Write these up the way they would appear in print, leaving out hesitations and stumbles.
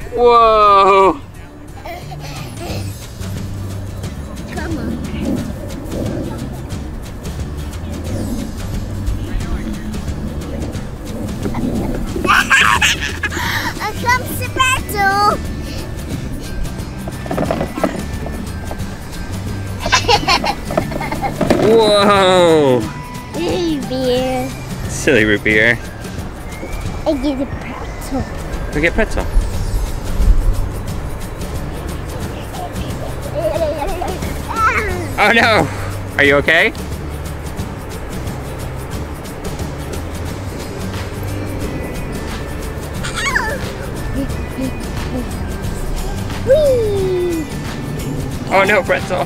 Whoa! Come on. Here comes the pretzel. Whoa! Root beer. Silly root beer. I get a pretzel. We get pretzel. Oh no! Are you okay? Whee! Oh no, pretzel!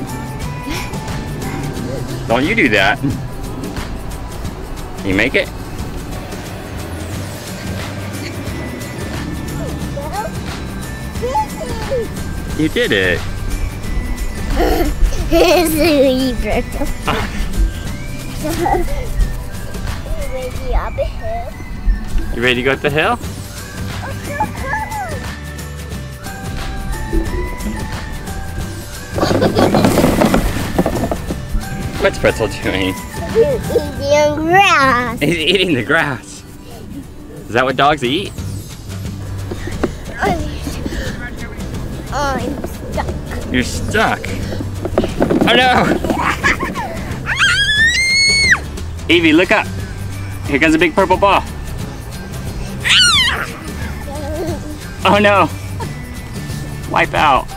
Don't you do that. You make it? You did it. Here's the pretzel. Ready up the hill. You ready to go up the hill? What's Pretzel doing? He's eating grass. He's eating the grass. Is that what dogs eat? I'm stuck. You're stuck. Oh no! Evie, look up. Here comes a big purple ball. Oh no! Wipe out.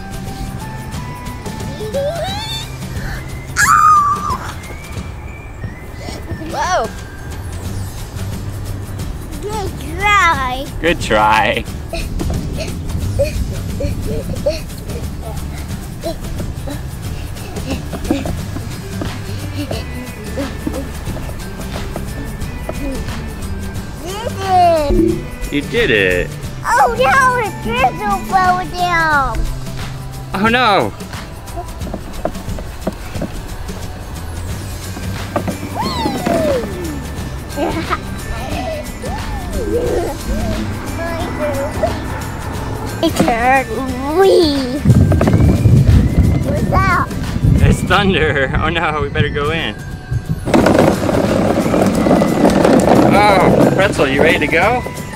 Whoa! Good try. Good try. You did it. Oh no, the pretzel fell down. Oh no. It's wee. What's that? It's thunder. Oh no, we better go in. Oh, Pretzel, you ready to go?